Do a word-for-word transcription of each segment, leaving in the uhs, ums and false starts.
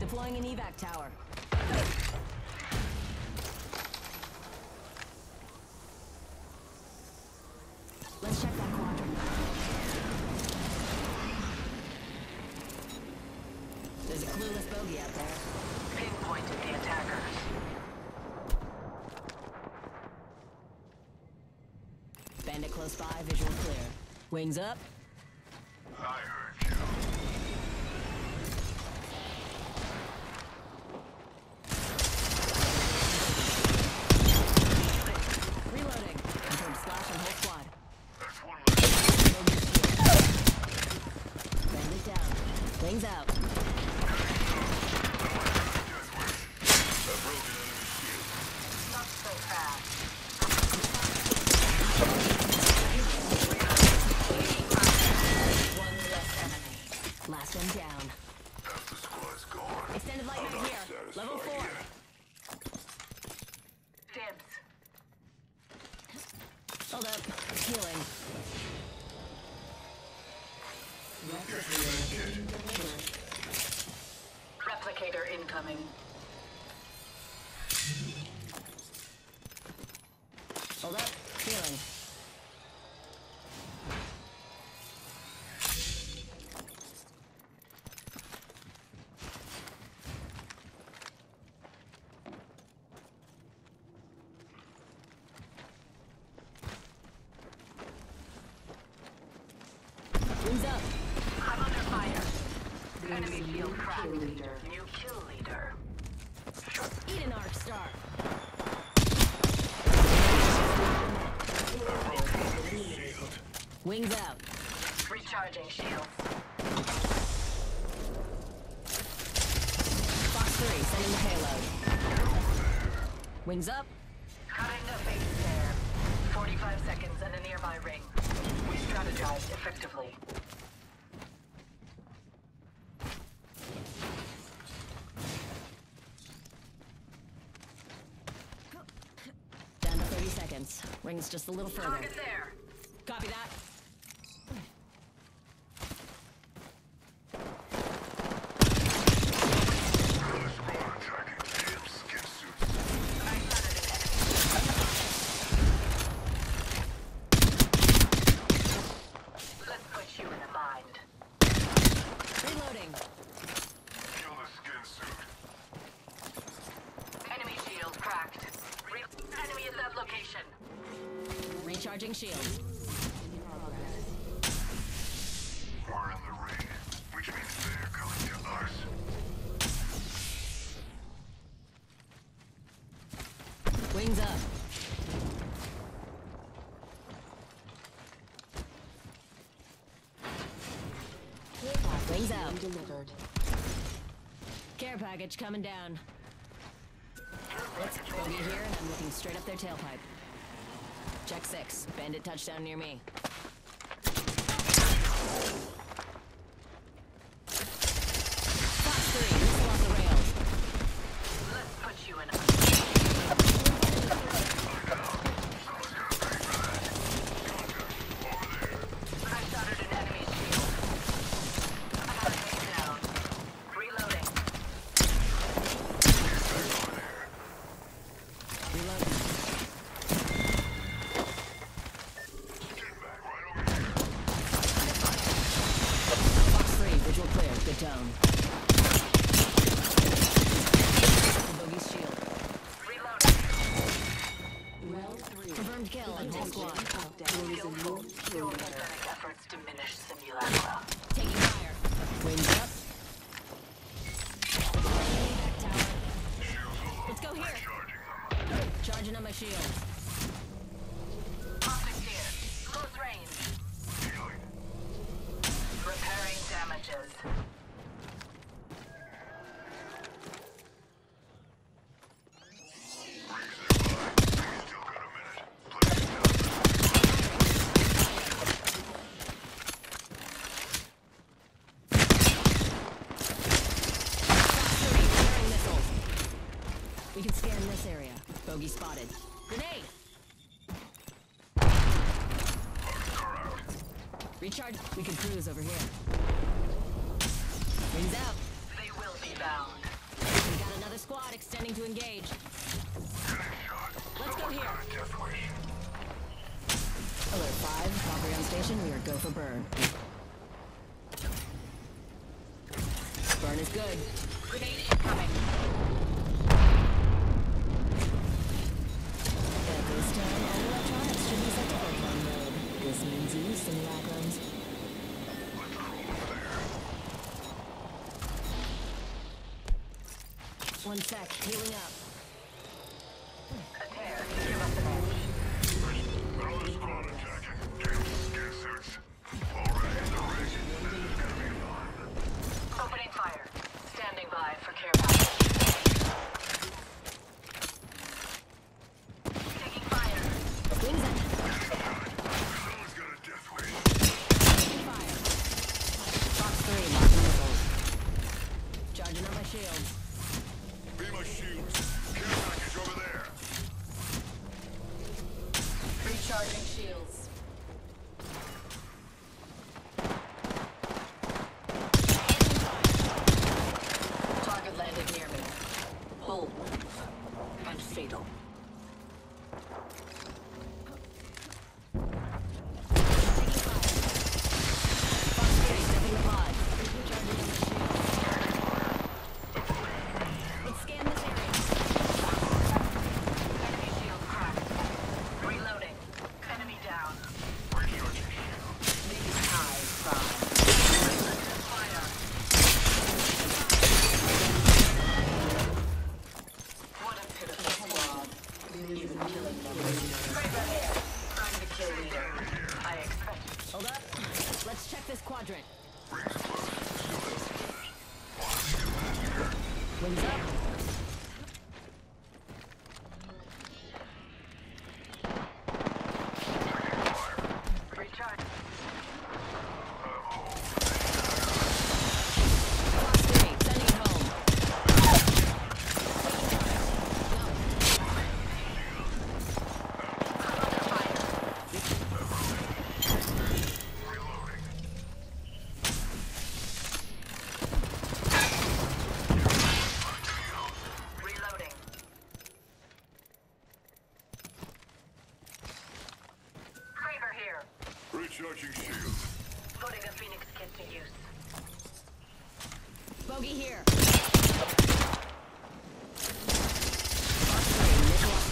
Deploying an evac tower. Let's check that quadrant. There's a clueless bogey out there. Pinpointed the attackers. Bandit close by, visual clear. Wings up. I heard you. Reloading. Confirmed slash on whole squad. That's one less. Bandit down. Wings out. Not so fast. One less enemy. Last one down. Half the squad's gone. Extended light I'm mag not here. satisfied Level four. yet. Dibs. Hold up. Healing. Replicator incoming. Hold up. Healing. Wings up. I'm under fire. Enemy field cracked. New kill leader. Eat an arc star. Wings out. Recharging shields. Fox three, sending the payload. Wings up. Cutting the face there. forty-five seconds and a nearby ring. We strategized effectively. Down to thirty seconds. Rings just a little further. Target there. Copy that. Another squad attacking damn skin suits. I spotted an enemy. Let's put you in a bind. Reloading. Kill the skin suit. Enemy shield cracked. Re enemy at that location. Recharging shields. We're in the ring, which means they're coming to us. Wings up. Wings out. Delivered. Care package coming down. Let's bogey here, and I'm looking straight up their tailpipe. Check six. Bandit touchdown near me. Fox three, missile off the rails. Let's put you in a I spotted an enemy shield. I have it down. Reloading. Reloading. Get back right over here. Fox three, visual clear. Good tone. Bogey's shield. Reloading. Confirmed kill on whole squad. Skillful. Your pathetic efforts diminish simulacra. Taking fire. Wings up. Back tower. Shields low. Let's go here. Charging them. Charging on my shield. Optics here. Close range. Healing. Repairing damages. Still got a minute. Players down. Firing missiles. We can scan this area. Bogey spotted. Grenade! Star out. Recharge. We can cruise over here. Wings out. They will be bound. extending to engage. Shot. Let's go here. Got a death wish. Alert five, Valkyrie on station. We are go for burn. Burn is good. Grenade incoming. At this time, all electronics should be set to airplane mode. This means use simulacrums. Let's crawl over there. One sec, healing up. A tear. Give us an edge. Another squad attacking. Get, get suits. Already in the ring. This is gonna be fun. Opening fire. Standing by for care package. Taking fire. Wings up. Someone's got a death wish. Taking fire. Fox three, marking missiles. Charging on my shields. Be my shields. Care package over there. Recharging shields. Target landed near me. Hold. And fatal. Taking fire. Fox three, stepping the pod. Charging on my shields. Let's scan this area. Enemy shield cracked. Reloading. Enemy down. Recharging shield. High five. Fire. What a pitiful squad. Even killing them. Kraber here. I'm the kill leader. I expect. Hold up. Let's check this quadrant. Rings close. Still have Watch the massacre. Wings up. Taking fire. Recharge. Fox three, sending it home. Under fire. Reloading. Reloading. Kraber here. Recharging shield. Putting a Phoenix kit to use. Bogey here. Fox three, nickel up.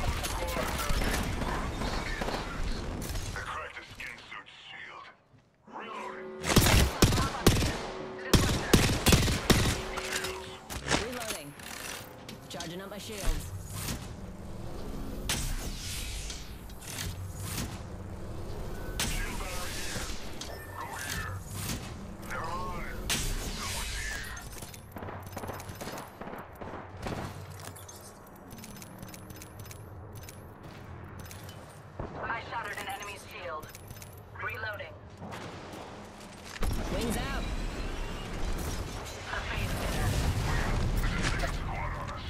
I cracked a skin suit shield. Reloading. Reloading. Charging up my shields. Shield battery here. Go here. Never mind. Someone's here. I shattered an enemy's shield. Reloading. Wings out. A phase spinner. There's a six squad on us.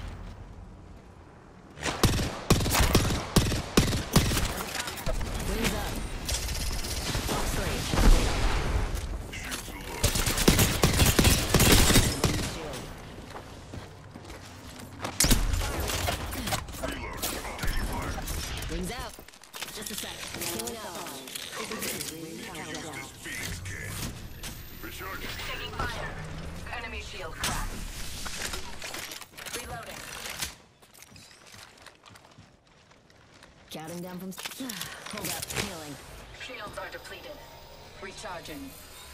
Wings up. Fox three, Shields are low. shield. Reload. Taking fire. Wings out. Just a sec. Healing up. Use this Phoenix kit. Recharging. Taking fire. Enemy shield cracked. Reloading. Counting down from... Hold up. Healing. Shields are depleted. Recharging.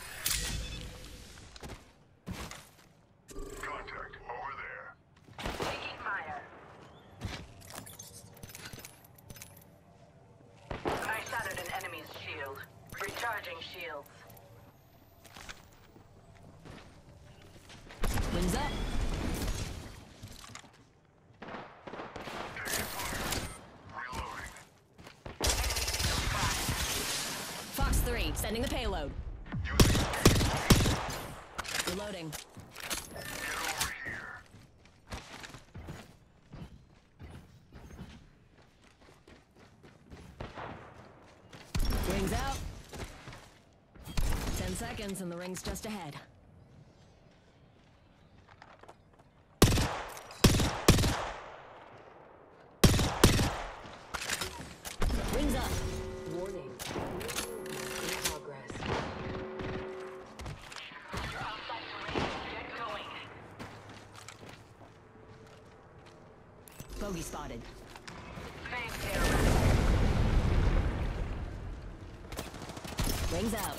Contact. Over there. Taking fire. I shattered an enemy's shield. Recharging shields. Wings up. Taking fire. Reloading. Enemy shield cracked. Fox three, sending the payload. Using Reloading. Get over here. Wings out. Ten seconds and the ring's just ahead. Bogey spotted. Phase here. Wings out.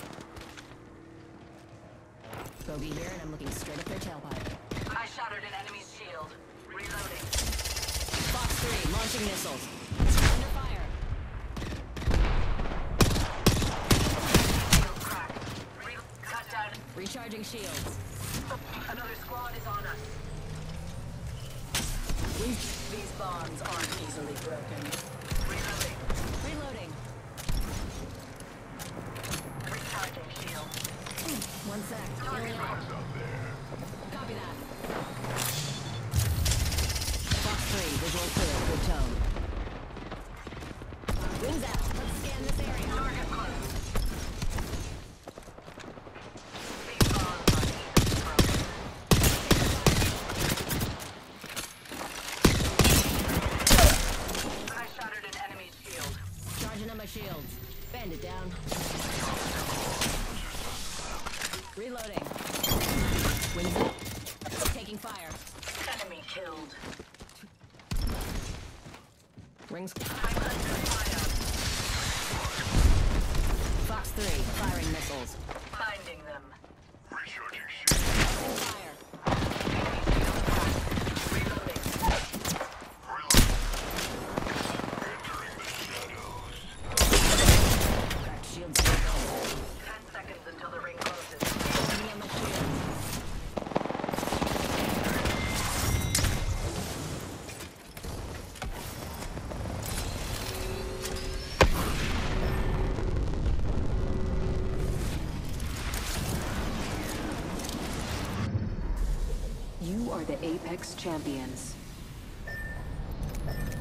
Bogey here, and I'm looking straight up their tailpipe. I shattered an enemy's shield. Reloading. Fox three, launching missiles. Under fire. Shield cracked. Re cut down. Recharging shields. Another squad is on us. Wings. These bonds aren't easily broken. Reloading. Reloading. Recharging shield. One sec. Healing up. What's up there? Copy that. Fox three, visual clear, good tone. Wings out. Let's scan this area. Target close. These bonds aren't easily broken. I shattered an enemy's shield. Charging on my shields. Bandit down. Reloading. Wings up. Taking fire. Enemy killed. Rings. I'm under fire. Fox three, firing missiles. Finding them. Recharging shield. Fire. Reloading. Entering the shadows. Cracked shields. Ten seconds until the ring closes. Enemy on my shields. You are the Apex Champions.